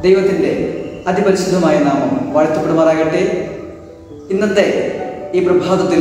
ദൈവത്തിൻ്റെ അതിപരിശുദ്ധമായ നാമം വാഴ്ത്തപ്പെടുമാറാകട്ടെ. ഇന്നത്തെ ഈ പ്രഭാതത്തിൽ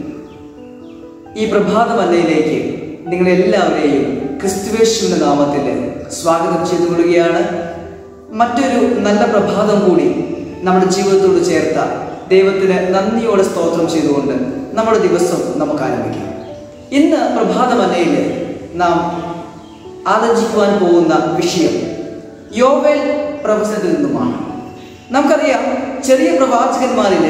ഈ പ്രഭാതമല്ലയിലേക്ക് നിങ്ങളെല്ലാവരെയും ക്രിസ്തുവേശുവിൻ്റെ നാമത്തിൽ സ്വാഗതം ചെയ്തു കൊള്ളുകയാണ്. മറ്റൊരു നല്ല പ്രഭാതം കൂടി നമ്മുടെ ജീവിതത്തോട് ചേർത്ത ദൈവത്തിന് നന്ദിയോടെ സ്തോത്രം ചെയ്തുകൊണ്ട് നമ്മുടെ ദിവസം നമുക്ക് ആരംഭിക്കാം. ഇന്ന് പ്രഭാതമല്ലയിൽ നാം ആലോചിക്കുവാൻ പോകുന്ന വിഷയം യോവേൽ പ്രവചനത്തിൽ നിന്നുമാണ്. നമുക്കറിയാം, ചെറിയ പ്രവാചകന്മാരിൽ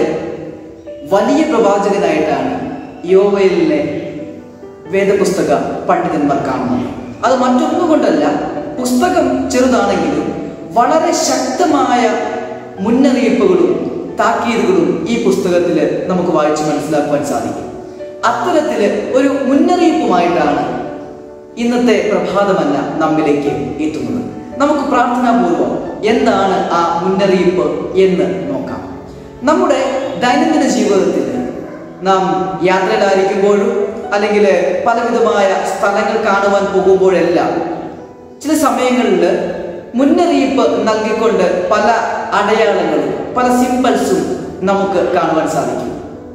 വലിയ പ്രവാചകനായിട്ടാണ് യോവേലിനെ വേദപുസ്തക പണ്ഡിതന്മാർ കാണുന്നത്. അത് മറ്റൊന്നുകൊണ്ടല്ല, പുസ്തകം ചെറുതാണെങ്കിലും വളരെ ശക്തമായ മുന്നറിയിപ്പുകളും താക്കീതുകളും ഈ പുസ്തകത്തിൽ നമുക്ക് വായിച്ച് മനസ്സിലാക്കുവാൻ സാധിക്കും. അത്തരത്തിൽ ഒരു മുന്നറിയിപ്പുമായിട്ടാണ് ഇന്നത്തെ പ്രഭാതമല്ല നമ്മിലേക്ക് എത്തുന്നത്. നമുക്ക് പ്രാർത്ഥനാപൂർവം എന്താണ് ആ മുന്നറിയിപ്പ് എന്ന് നോക്കാം. നമ്മുടെ ദൈനംദിന ജീവിതത്തിൽ നാം യാത്രയിലായിരിക്കുമ്പോഴും അല്ലെങ്കിൽ പലവിധമായ സ്ഥലങ്ങൾ കാണുവാൻ പോകുമ്പോഴെല്ലാം ചില സമയങ്ങളിൽ മുന്നറിയിപ്പ് നൽകിക്കൊണ്ട് പല അടയാളങ്ങളും പല സിംബൽസും നമുക്ക് കാണുവാൻ സാധിക്കും.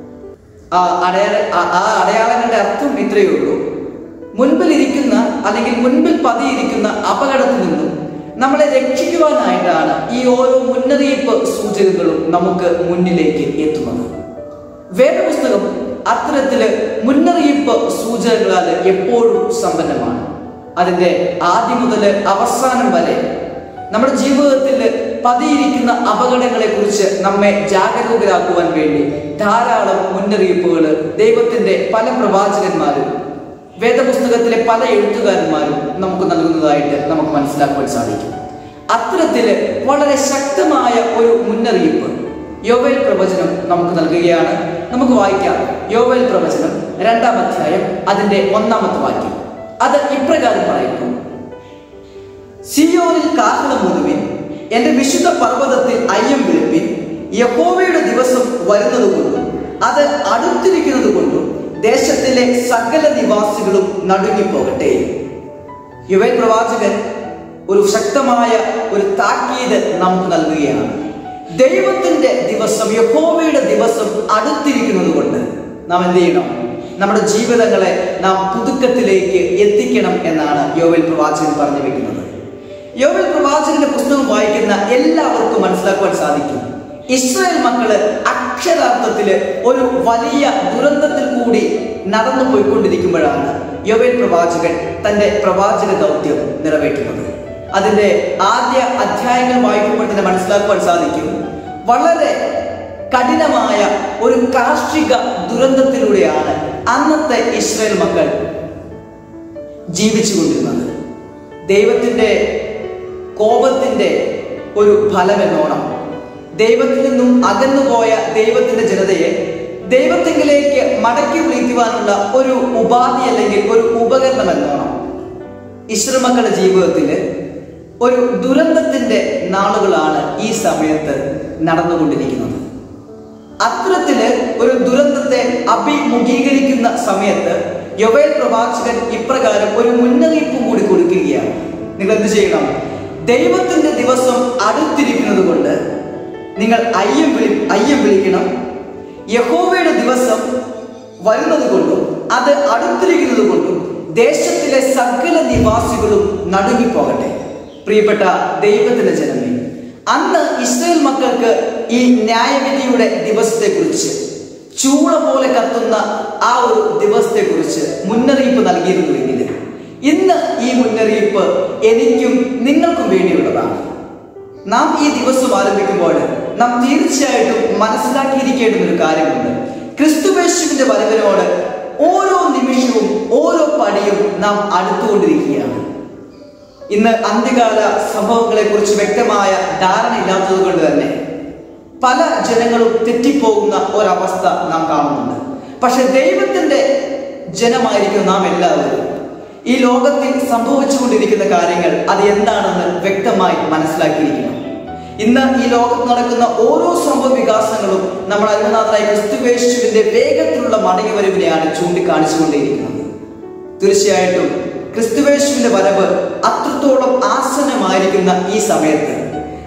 ആ അടയാളങ്ങളുടെ അർത്ഥം ഇത്രയേ ഉള്ളൂ: മുൻപിലിരിക്കുന്ന അല്ലെങ്കിൽ മുൻപിൽ പതിയിരിക്കുന്ന അപകടത്തിൽ നിന്നും നമ്മളെ രക്ഷിക്കുവാനായിട്ടാണ് ഈ ഓരോ മുന്നറിയിപ്പ് സൂചകങ്ങളും നമുക്ക് മുന്നിലേക്ക് എത്തുന്നത്. വേദപുസ്തകം അത്തരത്തില് മുന്നറിയിപ്പ് സൂചകങ്ങളാൽ എപ്പോഴും സമ്പന്നമാണ്. അതിൻ്റെ ആദ്യം മുതൽ അവസാനം വരെ നമ്മുടെ ജീവിതത്തിൽ പതിയിരിക്കുന്ന അപകടങ്ങളെ കുറിച്ച് നമ്മെ ജാഗരൂകരാക്കുവാൻ വേണ്ടി ധാരാളം മുന്നറിയിപ്പുകൾ ദൈവത്തിൻ്റെ പല പ്രവാചകന്മാരും വേദപുസ്തകത്തിലെ പല എഴുത്തുകാരന്മാരും നമുക്ക് നൽകുന്നതായിട്ട് നമുക്ക് മനസ്സിലാക്കുവാൻ സാധിക്കും. അത്തരത്തിൽ വളരെ ശക്തമായ ഒരു മുന്നറിയിപ്പ് യോവേൽ പ്രവചനം നമുക്ക് നൽകുകയാണ്. നമുക്ക് വായിക്കാം. യോവേൽ പ്രവചനം 2-ാം അധ്യായം അതിൻ്റെ 1-ാമത്തെ വാക്യം. അത് ഇപ്രകാരം പറയുന്നു: സിയോനിൽ കാഹളം ഊതുവിൻ, എന്റെ വിശുദ്ധ പർവ്വതത്തിൽ അയ്യം വിളിപ്പിൻ. യഹോവയുടെ ദിവസം വരുന്നതുകൊണ്ടും അത് അടുത്തിരിക്കുന്നത് കൊണ്ടും ദേശത്തിലെ സകല നിവാസികളും നടുങ്ങിപ്പോകട്ടെ. യോവേൽ പ്രവാചകൻ ഒരു ശക്തമായ ഒരു താക്കീത് നമുക്ക് നൽകുകയാണ്. ദൈവത്തിന്റെ ദിവസം, യഹോവയുടെ ദിവസം അടുത്തിരിക്കുന്നത് കൊണ്ട് നാം എന്ത് ചെയ്യണം? നമ്മുടെ ജീവിതങ്ങളെ നാം പുതുക്കത്തിലേക്ക് എത്തിക്കണം എന്നാണ് യോവേൽ പ്രവാചകൻ പറഞ്ഞു വെക്കുന്നത്. യോവേൽ പ്രവാചകന്റെ പുസ്തകം വായിക്കുന്ന എല്ലാവർക്കും മനസ്സിലാക്കുവാൻ സാധിക്കും, ഇസ്രായേൽ മക്കള് അക്ഷരാർത്ഥത്തില് ഒരു വലിയ ദുരന്തത്തിൽ കൂടി നടന്നു പോയിക്കൊണ്ടിരിക്കുമ്പോഴാണ് യോവേൽ പ്രവാചകൻ തന്റെ പ്രവാചക ദൗത്യം നിറവേറ്റുന്നത്. അതിന്റെ ആദ്യ അധ്യായങ്ങൾ വായിക്കുമ്പോൾ തന്നെ മനസ്സിലാക്കുവാൻ സാധിക്കും, വളരെ കഠിനമായ ഒരു കാർഷിക ദുരന്തത്തിലൂടെയാണ് അന്നത്തെ ഇസ്രായേൽ മക്കൾ ജീവിച്ചുകൊണ്ടിരുന്നത്. ദൈവത്തിന്റെ കോപത്തിന്റെ ഒരു ഫലമെന്നോണം ദൈവത്തിൽ നിന്നും അകന്നുപോയ ദൈവത്തിന്റെ ജനതയെ ദൈവത്തിങ്കിലേക്ക് മടക്കി വിളിക്കുവാനുള്ള ഒരു ഉപാധി അല്ലെങ്കിൽ ഒരു ഉപകരണം എന്നോണം ഇസ്രായേൽ മക്കളുടെ ജീവിതത്തിൽ ഒരു ദുരന്തത്തിന്റെ നാളുകളാണ് ഈ സമയത്ത് നടന്നുകൊണ്ടിരിക്കുന്നത്. അത്തരത്തില് ഒരു ദുരന്തത്തെ അഭിമുഖീകരിക്കുന്ന സമയത്ത് യോവേൽ പ്രവാചകൻ ഇപ്രകാരം ഒരു മുന്നറിയിപ്പ് കൂടി കൊടുക്കുകയാണ്. നിങ്ങൾ എന്ത് ചെയ്യണം? ദൈവത്തിന്റെ ദിവസം അടുത്തിരിക്കുന്നത് കൊണ്ട് നിങ്ങൾ അയ്യം വിളിക്കണം. യഹോവയുടെ ദിവസം വരുന്നത് കൊണ്ടും അത് അടുത്തിരിക്കുന്നത് കൊണ്ടും ദേശത്തിലെ സകല നിവാസികളും നടുങ്ങിപ്പോകട്ടെ. പ്രിയപ്പെട്ട ദൈവത്തിന്റെ ജനമേ, അന്ന് ഇസ്രായേൽ മക്കൾക്ക് ഈ ന്യായവിധിയുടെ ദിവസത്തെക്കുറിച്ച്, ചൂള പോലെ കത്തുന്ന ആ ഒരു ദിവസത്തെക്കുറിച്ച് മുന്നറിയിപ്പ് നൽകിയിരുന്നുവെങ്കിൽ ഇന്ന് ഈ മുന്നറിയിപ്പ് എനിക്കും നിങ്ങൾക്കും വേണ്ടിയുള്ളതാണ്. നാം ഈ ദിവസം ആരംഭിക്കുമ്പോൾ നാം തീർച്ചയായിട്ടും മനസ്സിലാക്കിയിരിക്കേണ്ടുന്ന ഒരു കാര്യമുണ്ട്. ക്രിസ്തുവേശുവിന്റെ വരവിനോട് ഓരോ നിമിഷവും ഓരോ പടിയും നാം അടുത്തുകൊണ്ടിരിക്കുകയാണ്. ഇന്ന് അന്ത്യകാല സംഭവങ്ങളെ കുറിച്ച് വ്യക്തമായ ധാരണ ഇല്ലാത്തത് കൊണ്ട് തന്നെ പല ജനങ്ങളും തെറ്റിപ്പോകുന്ന ഒരവസ്ഥ നാം കാണുന്നുണ്ട്. പക്ഷെ ദൈവത്തിന്റെ ജനമായിരിക്കും നാം എല്ലാവരും ഈ ലോകത്തിൽ സംഭവിച്ചുകൊണ്ടിരിക്കുന്ന കാര്യങ്ങൾ അത് എന്താണെന്ന് വ്യക്തമായി മനസ്സിലാക്കിയിരിക്കണം. ഇന്ന് ഈ ലോകത്ത് നടക്കുന്ന ഓരോ സംഭവ വികാസങ്ങളും നമ്മുടെ അരുമനാഥനായ ക്രിസ്തുവേശുവിന്റെ വേഗത്തിലുള്ള മടങ്ങിവരവിനെയാണ് ചൂണ്ടിക്കാണിച്ചുകൊണ്ടേയിരിക്കുന്നത്. തീർച്ചയായിട്ടും ക്രിസ്തുവേശുവിന്റെ വരവ് അത്രത്തോളം ആസന്നമായിരിക്കുന്ന ഈ സമയത്ത്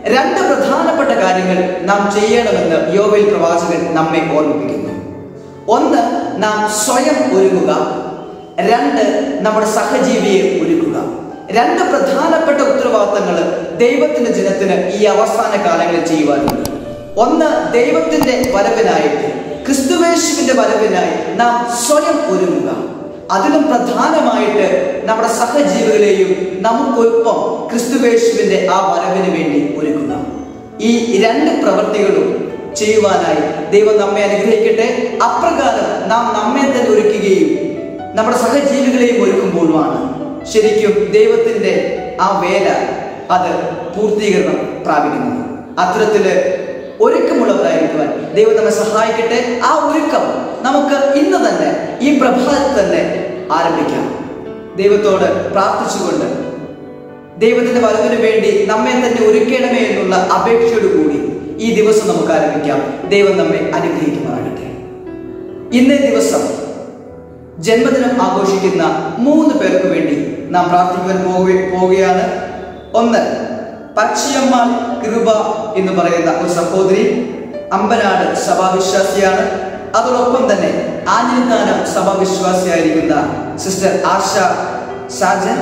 രണ്ട് പ്രധാനപ്പെട്ട കാര്യങ്ങൾ നാം ചെയ്യണമെന്ന് യോവേൽ പ്രവാചകൻ നമ്മെ ഓർമ്മിപ്പിക്കുന്നു. ഒന്ന്, നാം സ്വയം ഒരുങ്ങുക. രണ്ട്, നമ്മുടെ സഹജീവിയെ ഒരുക്കുക. രണ്ട് പ്രധാനപ്പെട്ട ഉത്തരവാദിത്തങ്ങൾ ദൈവത്തിന്റെ ജനത്തിന് ഈ അവസാന കാലങ്ങളിൽ ചെയ്യുവാനുണ്ട്. ഒന്ന്, ദൈവത്തിന്റെ വരവിനായിട്ട്, ക്രിസ്തുവേശുവിന്റെ വരവിനായി നാം സ്വയം ഒരുങ്ങുക. അതിലും പ്രധാനമായിട്ട് നമ്മുടെ സഹജീവികളെയും നമുക്കൊപ്പം ക്രിസ്തുവേശുവിന്റെ ആ വരവിന് വേണ്ടി ഒരുക്കുക. ഈ രണ്ട് പ്രവൃത്തികളും ചെയ്യുവാനായി ദൈവം നമ്മെ അനുഗ്രഹിക്കട്ടെ. അപ്രകാരം നാം നമ്മെ തന്നെ ഒരുക്കുകയും നമ്മുടെ സഹജീവികളെയും ഒരുക്കുമ്പോഴുമാണ് ശരിക്കും ദൈവത്തിന്റെ ആ വേല അത് പൂർത്തീകരണം പ്രാപിക്കുന്നത്. അത്തരത്തില് ഒരുക്കമുള്ളവരായിരിക്കുവാൻ ദൈവം നമ്മെ സഹായിക്കട്ടെ. ആ ഒരുക്കം നമുക്ക് ഇന്ന് തന്നെ, ഈ പ്രഭാതത്തിൽ തന്നെ ആരംഭിക്കാം. ദൈവത്തോട് പ്രാർത്ഥിച്ചുകൊണ്ട് ദൈവത്തിന്റെ വരവിന് വേണ്ടി നമ്മെ തന്നെ ഒരുക്കണമേ എന്നുള്ള അപേക്ഷയോടുകൂടി ഈ ദിവസം നമുക്ക് ആരംഭിക്കാം. ദൈവം നമ്മെ അനുഗ്രഹിക്കുമാറാകട്ടെ. ഇന്നേ ദിവസം ജന്മദിനം ആഘോഷിക്കുന്ന 3 പേർക്ക് വേണ്ടി നാം പ്രാർത്ഥിക്കുവാൻ പോവുകയാണ്. ഒന്ന്, പക്ഷിയമ്മാൾ കൃപ എന്ന് പറയുന്ന ഒരു സഹോദരി, അമ്പനാട് സഭാവിശ്വാസിയാണ്. അതോടൊപ്പം തന്നെ ആഞ്ഞിലിത്താനം സഭാവിശ്വാസിയായിരിക്കുന്ന സിസ്റ്റർ ആശ സാജൻ,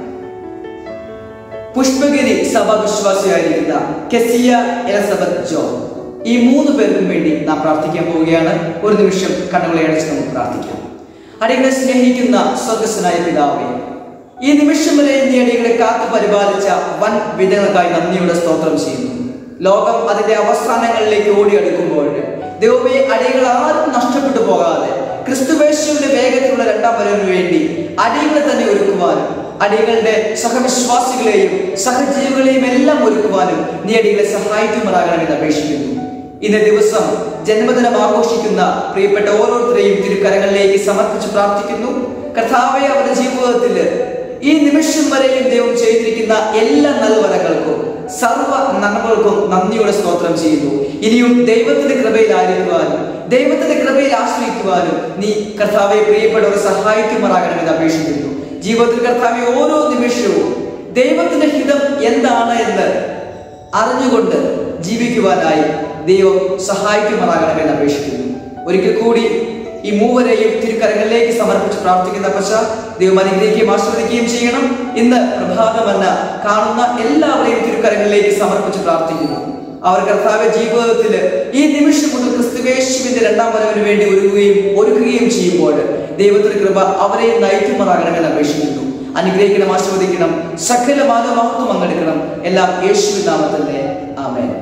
പുഷ്പഗിരി സഭാവിശ്വാസിയായിരിക്കുന്ന കെസിയ എലിസബത്ത് ജോ. ഈ 3 പേർക്കും വേണ്ടി നാം പ്രാർത്ഥിക്കാൻ പോവുകയാണ്. ഒരു നിമിഷം കണ്ണുകളെ അടച്ച് നമുക്ക് പ്രാർത്ഥിക്കാം. അടികളെ സ്നേഹിക്കുന്ന സ്വർഗ്ഗസ്ഥനായ പിതാവേ, ഈ നിമിഷം വരെ നീ അടികളെ കാത്തു പരിപാലിച്ച വൻ വിധങ്ങൾക്കായി നന്ദിയുടെ സ്തോത്രം ചെയ്യുന്നു. ലോകം അതിന്റെ അവസാനങ്ങളിലേക്ക് ഓടിയെടുക്കുമ്പോൾ ദൈവമേ, അടികൾ ആരും നഷ്ടപ്പെട്ടു പോകാതെ ക്രിസ്തുവേശുവിന്റെ വേഗത്തിലുള്ള രണ്ടാം വരവിന് വേണ്ടി അടികളെ തന്നെ ഒരുക്കുവാനും അടികളുടെ സഹവിശ്വാസികളെയും സഹജീവികളെയും എല്ലാം ഒരുക്കുവാനും നീ അടികളെ സഹായിക്കുമാറാകണമെന്ന് അപേക്ഷിക്കുന്നു. ഇന്നേ ദിവസം ജന്മദിനം ആഘോഷിക്കുന്ന പ്രിയപ്പെട്ട ഓരോരുത്തരെയും തിരുക്കരങ്ങളിലേക്ക് സമർപ്പിച്ച് പ്രാർത്ഥിക്കുന്നു. കർത്താവേ, അവരുടെ ജീവിതത്തിൽ ഈ നിമിഷം വരെയും ദൈവം ചെയ്തിരിക്കുന്ന എല്ലാ നൽവരങ്ങൾക്കും സർവ്വ നന്മകൾക്കും നന്ദിയോടെ സ്തോത്രം ചെയ്യുന്നു. ഇനിയും ദൈവത്തിന്റെ കൃപയിലായിരിക്കുവാനും ദൈവത്തിന്റെ കൃപയിൽ ആശ്രയിക്കുവാനും നീ കർത്താവെ പ്രിയപ്പെട്ടവരെ സഹായിക്കുമാറാകണമെന്ന് അപേക്ഷിക്കുന്നു. ജീവിതത്തിൽ കർത്താവെ ഓരോ നിമിഷവും ദൈവത്തിന്റെ ഹിതം എന്താണ് എന്ന് അറിഞ്ഞുകൊണ്ട് ജീവിക്കുവാനായി ദൈവം സഹായിക്കുമാറാകണമെന്ന് അപേക്ഷിക്കുന്നു. ഒരിക്കൽ കൂടി ഈ 3 തിരുക്കരങ്ങളിലേക്ക് സമർപ്പിച്ച് പ്രാർത്ഥിക്കുന്ന ദൈവം അനുഗ്രഹിക്കുകയും ആശീർവദിക്കുകയും ചെയ്യണം. ഇന്ന് പ്രഭാതമന്ന കാണുന്ന എല്ലാവരെയും തിരുക്കരങ്ങളിലേക്ക് സമർപ്പിച്ച് പ്രാർത്ഥിക്കുന്നു. അവർ കർത്താവ് ജീവിതത്തിൽ ഈ നിമിഷം മുതൽ ക്രിസ്തുവേശുവിന്റെ രണ്ടാം വരവിന് വേണ്ടി ഒരുക്കുകയും ചെയ്യുമ്പോൾ ദൈവത്തിന്റെ കൃപ അവരെ നയിക്കുമാറാകണമെന്ന് അപേക്ഷിക്കുന്നു. അനുഗ്രഹിക്കണം, ആശീർവദിക്കണം, സകല മാനവമഹത്വം പങ്കെടുക്കണം. എല്ലാം യേശുവിൻ നാമത്തിൽ ആമേൻ.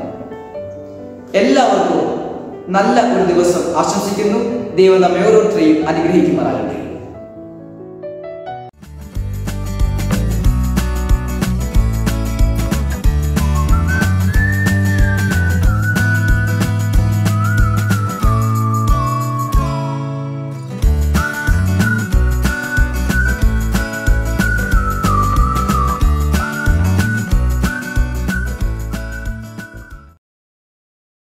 എല്ലാവർക്കും നല്ല ഒരു ദിവസം ആശംസിക്കുന്നു. ദൈവം നമ്മെ ഓരോരുത്തരെയും അനുഗ്രഹിക്കുമാറാകട്ടെ.